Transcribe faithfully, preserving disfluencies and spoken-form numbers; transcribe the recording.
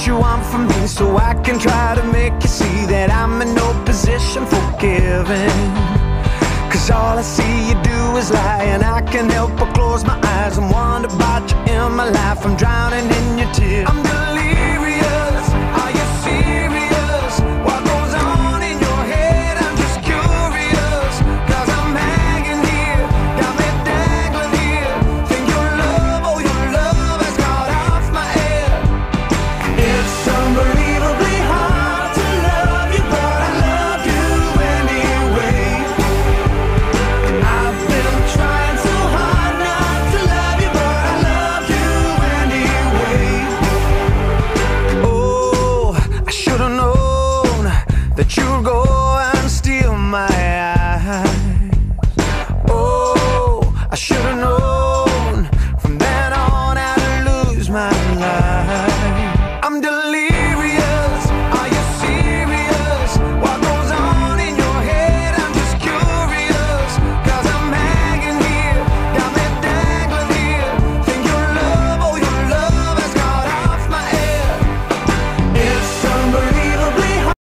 you want from me, so I can try to make you see that I'm in no position for giving. Cause all I see you do is lie, and I can't help but close my eyes and wonder about you in my life. I'm drowning in your tears. I'm delirious, are you serious? What goes on in your head? I'm just curious, cause I'm hanging here, got me dangling here. Think your love, oh your love has got off my head. It's unbelievably hard to love you, but I love you anyway. I've been trying so hard not to love you, but I love you anyway. Oh, I should've known that you'd go and steal my eyes. Oh, I should've known from then on how to lose my life. I'm delirious.